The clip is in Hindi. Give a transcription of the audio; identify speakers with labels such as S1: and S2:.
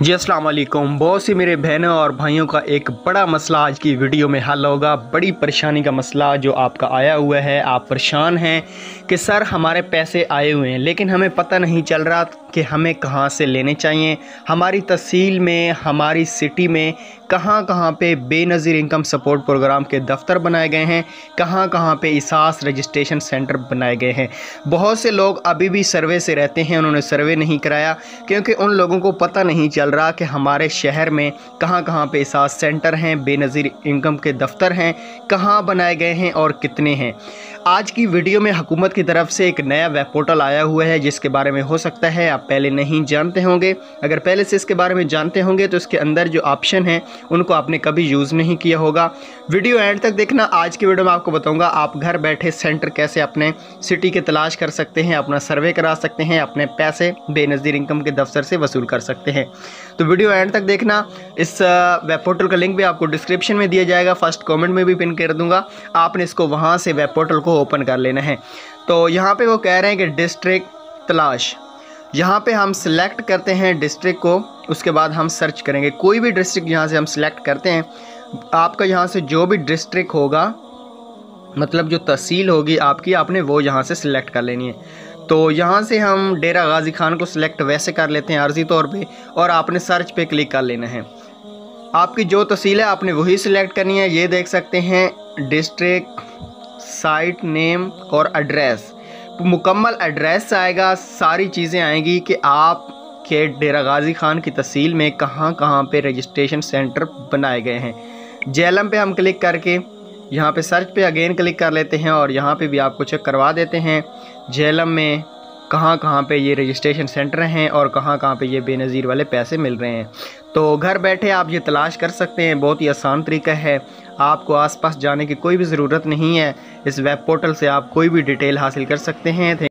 S1: जी अस्सलाम वालेकुम। बहुत सी मेरे बहनों और भाइयों का एक बड़ा मसला आज की वीडियो में हल होगा। बड़ी परेशानी का मसला जो आपका आया हुआ है। आप परेशान हैं कि सर हमारे पैसे आए हुए हैं लेकिन हमें पता नहीं चल रहा कि हमें कहां से लेने चाहिए। हमारी तहसील में, हमारी सिटी में कहां कहां पे बेनज़ीर इनकम सपोर्ट प्रोग्राम के दफ्तर बनाए गए हैं, कहां कहां पे इसास रजिस्ट्रेशन सेंटर बनाए गए हैं। बहुत से लोग अभी भी सर्वे से रहते हैं, उन्होंने सर्वे नहीं कराया क्योंकि उन लोगों को पता नहीं चल रहा कि हमारे शहर में कहां कहां पे इसास सेंटर हैं, बेनज़ीर इनकम के दफ्तर हैं, कहां बनाए गए हैं और कितने हैं। आज की वीडियो में हुकूमत की तरफ से एक नया वेब पोर्टल आया हुआ है जिसके बारे में हो सकता है आप पहले नहीं जानते होंगे। अगर पहले से इसके बारे में जानते होंगे तो इसके अंदर जो ऑप्शन हैं उनको आपने कभी यूज़ नहीं किया होगा। वीडियो एंड तक देखना। आज की वीडियो में आपको बताऊंगा आप घर बैठे सेंटर कैसे अपने सिटी के तलाश कर सकते हैं, अपना सर्वे करा सकते हैं, अपने पैसे बेनज़ीर इनकम के दफ्तर से वसूल कर सकते हैं। तो वीडियो एंड तक देखना। इस वेब पोर्टल का लिंक भी आपको डिस्क्रिप्शन में दिया जाएगा, फर्स्ट कमेंट में भी पिन कर दूंगा। आपने इसको वहाँ से वेब पोर्टल को ओपन कर लेना है। तो यहाँ पे वो कह रहे हैं कि डिस्ट्रिक्ट तलाश, यहाँ पे हम सिलेक्ट करते हैं डिस्ट्रिक्ट को, उसके बाद हम सर्च करेंगे कोई भी डिस्ट्रिक्ट। यहाँ से हम सिलेक्ट करते हैं, आपका यहाँ से जो भी डिस्ट्रिक्ट होगा, मतलब जो तहसील होगी आपकी, आपने वो यहाँ से सिलेक्ट कर लेनी है। तो यहाँ से हम डेरा गाजी खान को सिलेक्ट वैसे कर लेते हैं आर्जी तौर पे, और आपने सर्च पे क्लिक कर लेना है। आपकी जो तहसील है आपने वही सिलेक्ट करनी है। ये देख सकते हैं डिस्ट्रिक्ट, साइट नेम और एड्रेस, मुकम्मल एड्रेस आएगा, सारी चीज़ें आएंगी कि आप के डेरा गाजी खान की तहसील में कहाँ कहाँ पे रजिस्ट्रेशन सेंटर बनाए गए हैं। जेलम पे हम क्लिक करके यहाँ पे सर्च पे अगेन क्लिक कर लेते हैं और यहाँ पे भी आपको चेक करवा देते हैं जेलम में कहाँ कहाँ पे ये रजिस्ट्रेशन सेंटर हैं और कहाँ कहाँ पे ये बेनज़ीर वाले पैसे मिल रहे हैं। तो घर बैठे आप ये तलाश कर सकते हैं। बहुत ही आसान तरीका है, आपको आसपास जाने की कोई भी ज़रूरत नहीं है। इस वेब पोर्टल से आप कोई भी डिटेल हासिल कर सकते हैं।